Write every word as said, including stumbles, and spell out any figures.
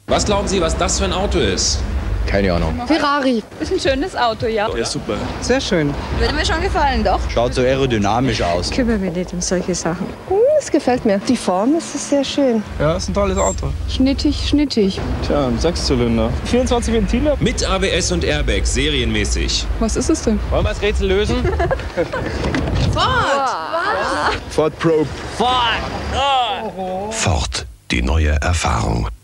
Was glauben Sie, was das für ein Auto ist? Keine Ahnung. Ferrari. Ist ein schönes Auto, ja. Ja, super. Sehr schön. Würde mir schon gefallen, doch. Schaut so aerodynamisch aus. Ich kümmere mich nicht um solche Sachen. Es gefällt mir. Die Form ist sehr schön. Ja, ist ein tolles Auto. Schnittig, schnittig. Tja, ein Sechszylinder. vierundzwanzig Ventile. Mit A B S und Airbag, serienmäßig. Was ist es denn? Wollen wir das Rätsel lösen? Ford Probe. Ford, die neue Erfahrung.